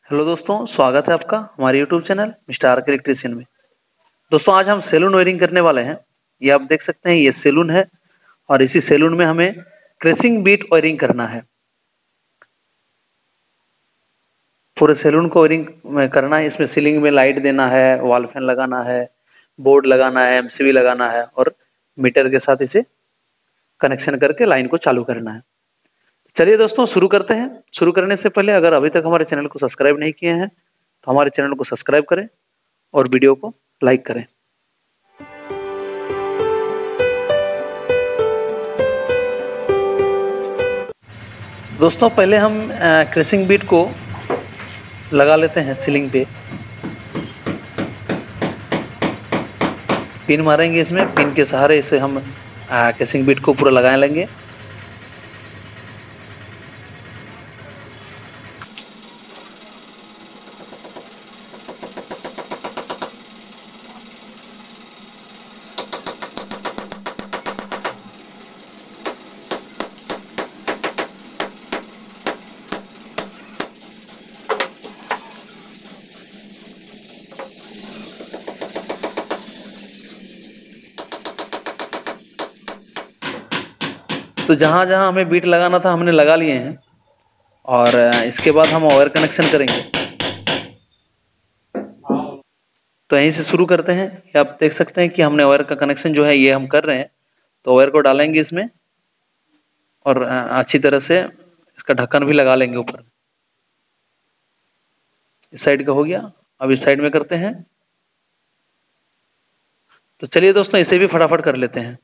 Hello दोस्तों, स्वागत है आपका हमारे YouTube channel mister R K electrician में। दोस्तों आज हम सैलून वायरिंग करने वाले हैं। ये आप देख सकते हैं, ये सैलून है और इसी सैलून में हमें क्रेसिंग बीट वायरिंग करना है। पूरे सैलून को वायरिंग में करना है। इसमें सीलिंग में लाइट देना है, वॉल फैन लगाना है, बोर्ड लगाना है, एमसीबी लगाना है और मीटर के साथ इसे कनेक्शन करके लाइन को चालू करना है। चलिए दोस्तों शुरू करते हैं। शुरू करने से पहले अगर अभी तक हमारे चैनल को सब्सक्राइब नहीं किए हैं तो हमारे चैनल को सब्सक्राइब करें और वीडियो को लाइक करें। दोस्तों पहले हम क्रेसिंग बीट को लगा लेते हैं सीलिंग पे। पिन मारेंगे, इसमें पिन के सहारे इसे हम क्रेसिंग बीट को पूरा लगा लेंगे। तो जहाँ जहाँ हमें बीट लगाना था हमने लगा लिए हैं और इसके बाद हम वायर कनेक्शन करेंगे। तो यहीं से शुरू करते हैं। आप देख सकते हैं कि हमने वायर का कनेक्शन जो है ये हम कर रहे हैं। तो वायर को डालेंगे इसमें और अच्छी तरह से इसका ढक्कन भी लगा लेंगे ऊपर। इस साइड का हो गया, अब इस साइड में करते हैं। तो चलिए दोस्तों इसे भी फटाफट कर लेते हैं।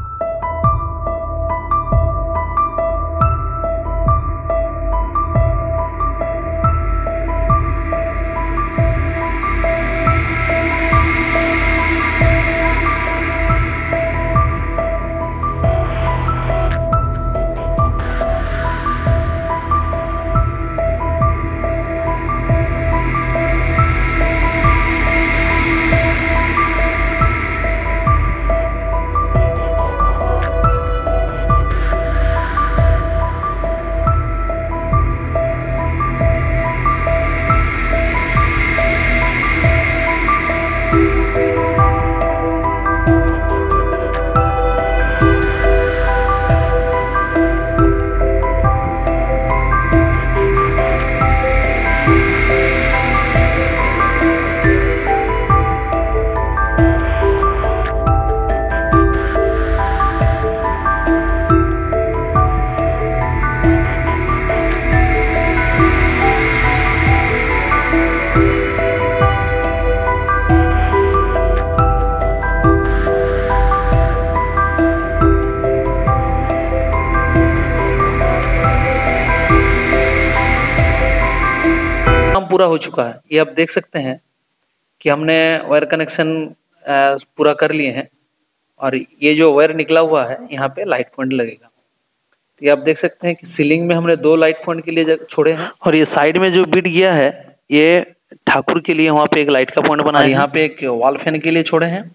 पूरा हो चुका है। ये आप देख सकते हैं कि हमने वायर कनेक्शन पूरा कर लिए हैं और ये जो वायर निकला हुआ है यहाँ पे लाइट पॉइंट लगेगा। तो ये आप देख सकते हैं कि सीलिंग में हमने 2 लाइट पॉइंट के लिए छोड़े हैं और ये साइड में जो बीट गया है ये ठाकुर के लिए वहां पे एक लाइट का पॉइंट बना है। यहाँ पे एक वॉल फैन के लिए छोड़े हैं।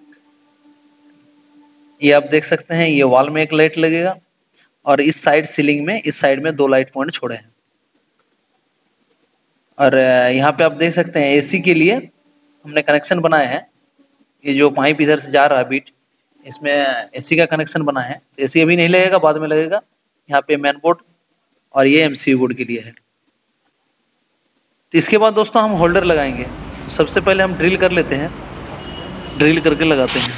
ये आप देख सकते हैं, ये वॉल में एक लाइट लगेगा और इस साइड सीलिंग में इस साइड में 2 लाइट पॉइंट छोड़े हैं। और यहाँ पे आप देख सकते हैं एसी के लिए हमने कनेक्शन बनाए हैं। ये जो पाइप इधर से जा रहा है बीट, इसमें एसी का कनेक्शन बना है। एसी अभी नहीं लगेगा, बाद में लगेगा। यहाँ पे मेन बोर्ड और ये एमसीबी बोर्ड के लिए है। तो इसके बाद दोस्तों हम होल्डर लगाएंगे। सबसे पहले हम ड्रिल कर लेते हैं, ड्रिल करके लगाते हैं।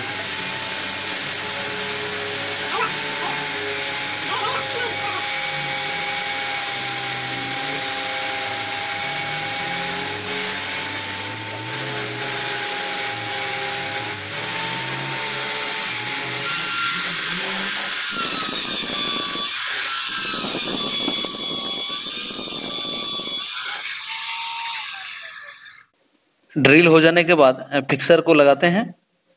ड्रिल हो जाने के बाद फिक्सर को लगाते हैं।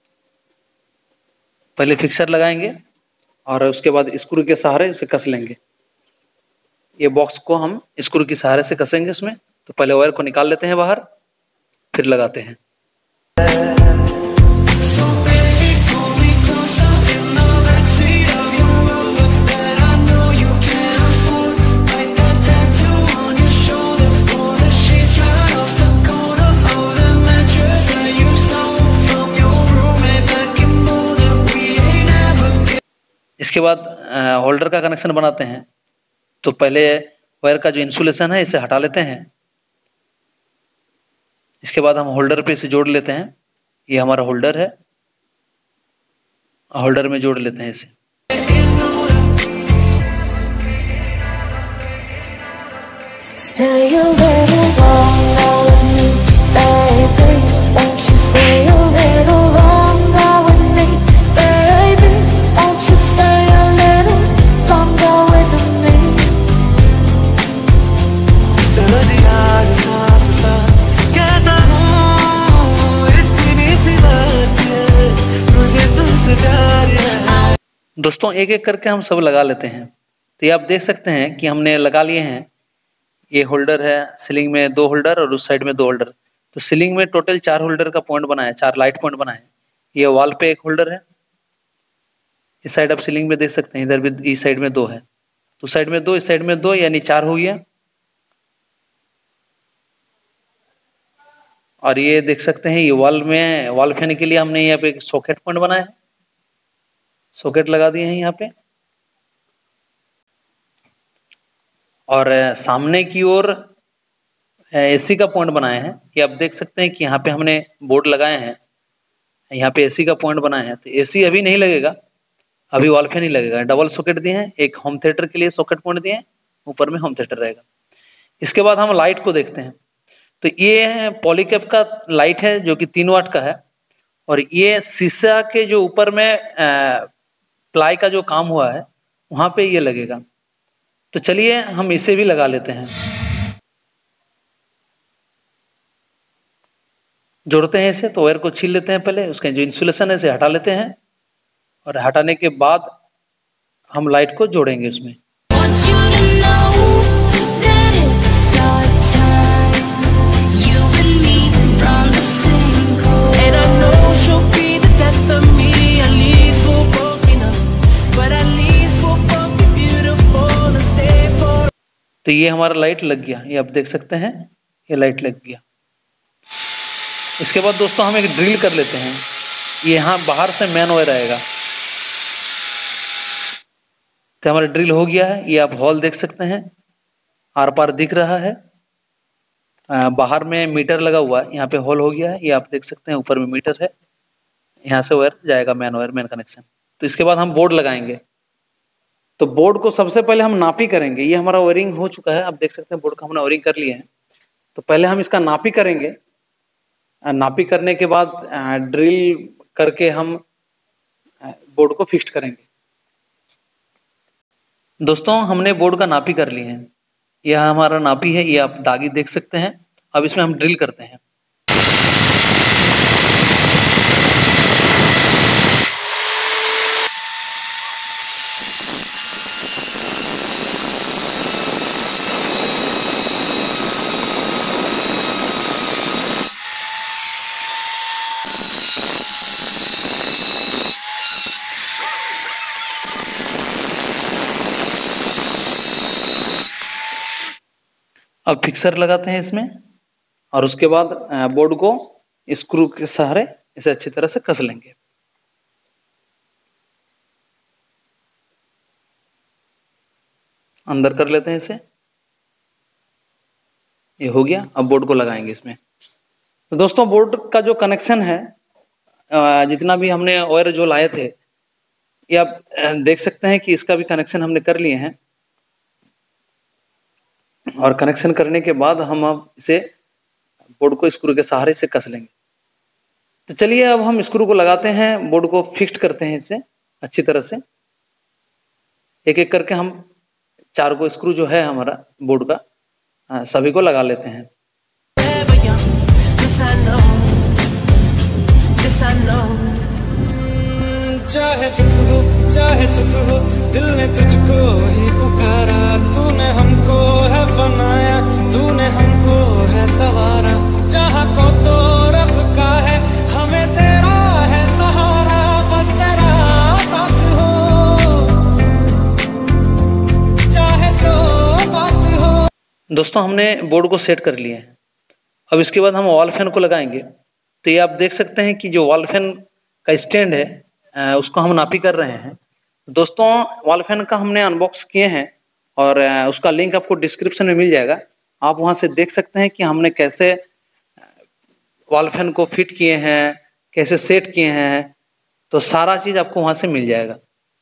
पहले फिक्सर लगाएंगे और उसके बाद स्क्रू के सहारे इसे कस लेंगे। ये बॉक्स को हम स्क्रू के सहारे से कसेंगे उसमें। तो पहले वायर को निकाल लेते हैं बाहर, फिर लगाते हैं। इसके बाद होल्डर का कनेक्शन बनाते हैं। तो पहले वायर का जो इंसुलेशन है इसे हटा लेते हैं। इसके बाद हम होल्डर पे इसे जोड़ लेते हैं। ये हमारा होल्डर है, होल्डर में जोड़ लेते हैं इसे। दोस्तों एक एक करके हम सब लगा लेते हैं। तो ये आप देख सकते हैं कि हमने लगा लिए हैं। ये होल्डर है, सीलिंग में 2 होल्डर और उस साइड में 2 होल्डर। तो सीलिंग में टोटल 4 होल्डर का पॉइंट बना है, 4 लाइट पॉइंट बना है। ये वॉल पे एक होल्डर है, इस साइड आप सीलिंग में देख सकते हैं, इधर भी इस साइड में 2 है। तो साइड में 2, इस साइड में 2, यानी 4 हो गया। और ये देख सकते हैं, ये वॉल में वॉल फैन के लिए हमने यहाँ पे एक सॉकेट पॉइंट बनाया है, सॉकेट लगा दिए हैं यहाँ पे। और सामने की ओर एसी का पॉइंट बनाए हैं। ये आप देख सकते हैं कि यहाँ पे हमने बोर्ड लगाए हैं, यहाँ पे एसी का पॉइंट बनाए हैं। तो एसी अभी नहीं लगेगा, अभी वॉल फैन ही लगेगा। डबल सॉकेट दिए हैं, एक होम थिएटर के लिए सॉकेट पॉइंट दिए हैं, ऊपर में होम थिएटर रहेगा। इसके बाद हम लाइट को देखते हैं। तो ये पॉलीकैप का लाइट है जो कि 3 वाट का है। और ये शीशा के जो ऊपर में प्लाई का जो काम हुआ है वहां पे ये लगेगा। तो चलिए हम इसे भी लगा लेते हैं। जोड़ते हैं इसे। तो वायर को छील लेते हैं, पहले उसका जो इंसुलेशन है इसे हटा लेते हैं। और हटाने के बाद हम लाइट को जोड़ेंगे उसमें। तो ये हमारा लाइट लग गया, ये आप देख सकते हैं, ये लाइट लग गया। इसके बाद दोस्तों हम एक ड्रिल कर लेते हैं। ये यहाँ बाहर से मेन वायर आएगा। तो हमारा ड्रिल हो गया है। ये आप हॉल देख सकते हैं, आर पार दिख रहा है। बाहर में मीटर लगा हुआ है, यहाँ पे होल हो गया है। ये आप देख सकते हैं, ऊपर में मीटर है, यहाँ से वायर जाएगा मेन वायर, मेन कनेक्शन। तो इसके बाद हम बोर्ड लगाएंगे। तो बोर्ड को सबसे पहले हम नापी करेंगे। ये हमारा वायरिंग हो चुका है, आप देख सकते हैं बोर्ड का हमने वायरिंग कर लिया है। तो पहले हम इसका नापी करेंगे। नापी करने के बाद ड्रिल करके हम बोर्ड को फिक्स करेंगे। दोस्तों हमने बोर्ड का नापी कर लिए है। यह हमारा नापी है, ये आप दागी देख सकते हैं। अब इसमें हम ड्रिल करते हैं। अब फिक्सर लगाते हैं इसमें। और उसके बाद बोर्ड को स्क्रू के सहारे इसे अच्छी तरह से कस लेंगे। अंदर कर लेते हैं इसे। ये हो गया। अब बोर्ड को लगाएंगे इसमें। तो दोस्तों बोर्ड का जो कनेक्शन है, जितना भी हमने वायर जो लाए थे, ये आप देख सकते हैं कि इसका भी कनेक्शन हमने कर लिए हैं। और कनेक्शन करने के बाद हम अब इसे बोर्ड को स्क्रू के सहारे से कस लेंगे। तो चलिए अब हम स्क्रू को लगाते हैं, बोर्ड को फिक्स करते हैं इसे अच्छी तरह से। एक एक करके हम 4 को स्क्रू जो है हमारा बोर्ड का सभी को लगा लेते हैं। चाहे दुख हो चाहे सुख हो, दिल ने तुझको ही पुकारा। तूने हमको है बनाया, तूने हमको है सवारा। जहाँ को तो रब का है, हमें तेरा है सहारा। बस तेरा साथ हो, चाहे जो बात हो। दोस्तों हमने बोर्ड को सेट कर लिए हैं। अब इसके बाद हम वॉल फैन को लगाएंगे। तो ये आप देख सकते हैं कि जो वॉल फैन का स्टैंड है उसको हम नापी कर रहे हैं। दोस्तों वॉल फैन का हमने अनबॉक्स किए हैं और उसका लिंक आपको डिस्क्रिप्शन में मिल जाएगा। आप वहां से देख सकते हैं कि हमने कैसे वॉल फैन को फिट किए हैं, कैसे सेट किए हैं, तो सारा चीज आपको वहां से मिल जाएगा।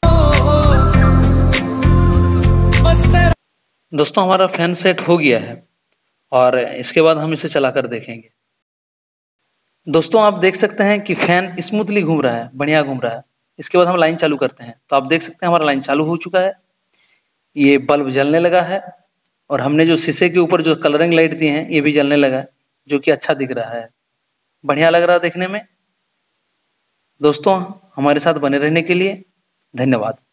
दोस्तों हमारा फैन सेट हो गया है और इसके बाद हम इसे चलाकर देखेंगे। दोस्तों आप देख सकते हैं कि फैन स्मूथली घूम रहा है, बढ़िया घूम रहा है। इसके बाद हम लाइन चालू करते हैं तो आप देख सकते हैं हमारा लाइन चालू हो चुका है। ये बल्ब जलने लगा है और हमने जो शीशे के ऊपर जो कलरिंग लाइट दी हैं ये भी जलने लगा है, जो कि अच्छा दिख रहा है, बढ़िया लग रहा है देखने में। दोस्तों हमारे साथ बने रहने के लिए धन्यवाद।